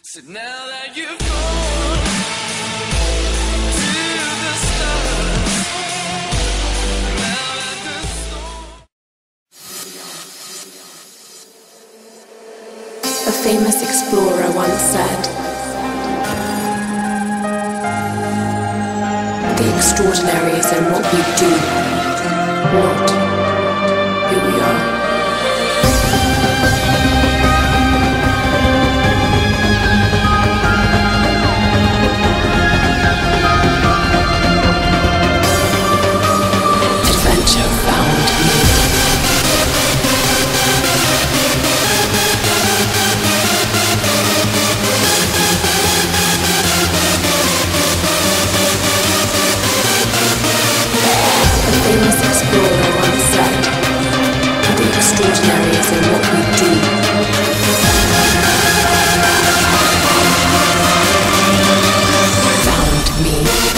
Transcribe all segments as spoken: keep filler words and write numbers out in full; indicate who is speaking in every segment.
Speaker 1: So now that you've gone to the stars, now that the storm.
Speaker 2: A famous explorer once said, "The extraordinary is in what we do, not who we are." Adventure found me. A famous explorer once said, "The extraordinary is in what we do." Found me.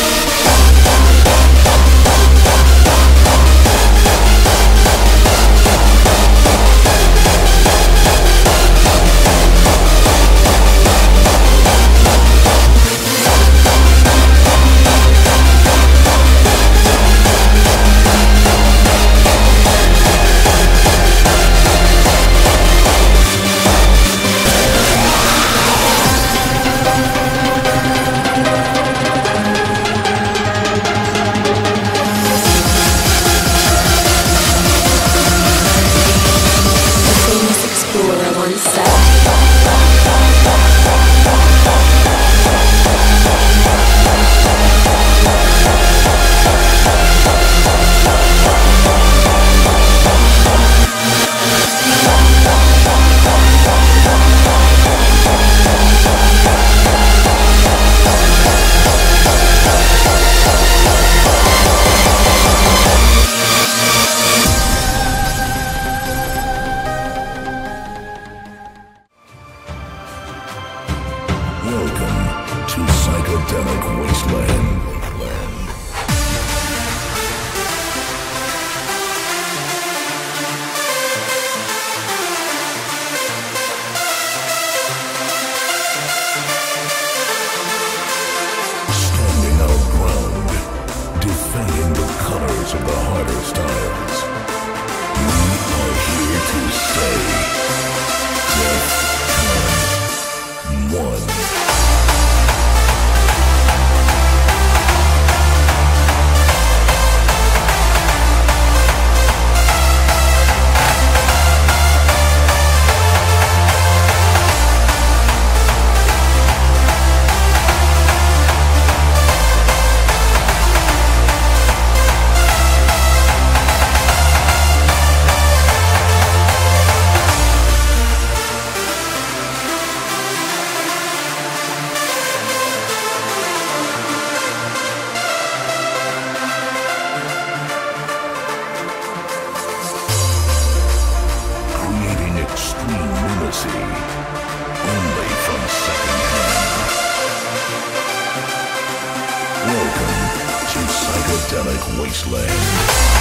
Speaker 3: Welcome to Psychedelic Wasteland. Standing our ground, defending the colors of the harder styles. We are here to stay. Death Time One. Extreme lunacy, only from secondhand. Welcome to Psychedelic Wasteland.